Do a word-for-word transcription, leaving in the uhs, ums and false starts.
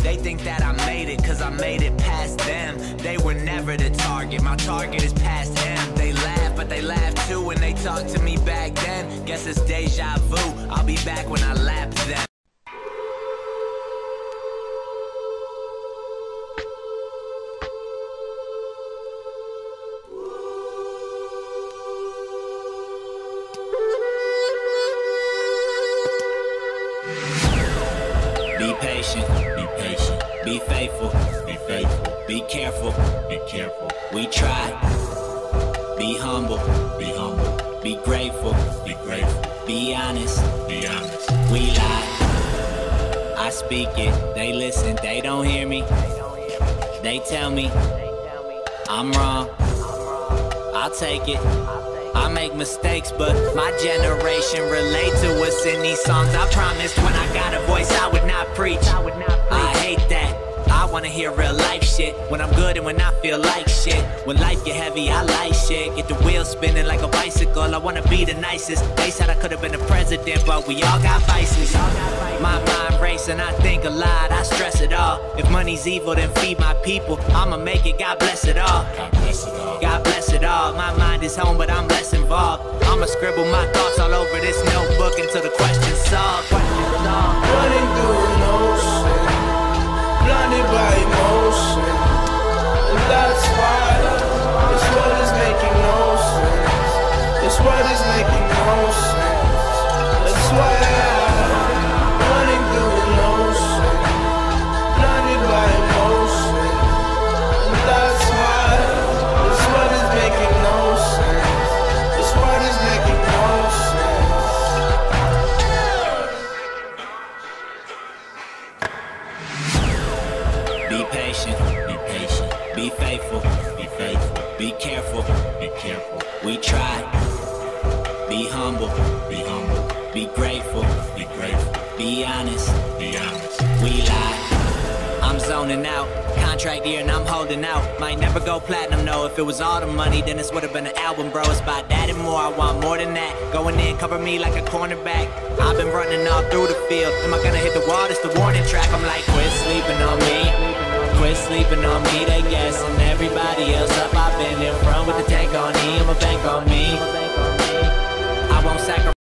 They think that I made it cause I made it past them. They were never the target, my target is past him. They laugh, but they laugh too when they talk to me back then. Guess it's deja vu, I'll be back when I lap them. Be patient, be patient, be faithful, be faithful, be careful, be careful. We try, be humble, be humble, be grateful, be grateful, be honest, be honest. We lie, I speak it, they listen, they don't hear me. They tell me I'm wrong, I'll take it. I make mistakes, but my generation relate to what's in these songs. I promised when I got a voice I would not preach. I hate that. I wanna hear real life shit. When I'm good and when I feel like shit. When life get heavy, I like shit. Get the wheels spinning like a bicycle. I wanna be the nicest. They said I could've been the president, but we all got vices. My mind racing, I think a lot, I stress it all. If money's evil, then feed my people. I'ma make it, God bless it all. God bless it all. God bless it all. My mind is home, but I'm less involved. I'ma scribble my thoughts all over this notebook until the question's solved. Question's solved. Running through an ocean, blinded by emotion, and that's why it's what is making no sense. It's what is making no sense. That's why I'm running through an ocean, blinded by emotion, and that's why it's what is making no sense. It's what is making no sense. Be patient, be patient, be faithful, be faithful, be careful, be careful. We try, be humble, be humble, be grateful, be grateful, be honest, be honest. We lie, I'm zoning out, contract year and I'm holding out. Might never go platinum, no, if it was all the money then this would've been an album, bro. It's about that and more, I want more than that. Going in, cover me like a cornerback. I've been running all through the field. Am I gonna hit the wall? It's the warning track. I'm like, quit sleeping on me. Quit sleeping on me, they guessing everybody else up. I've been in front with the tank on E, I'ma bank on me. I won't sacrifice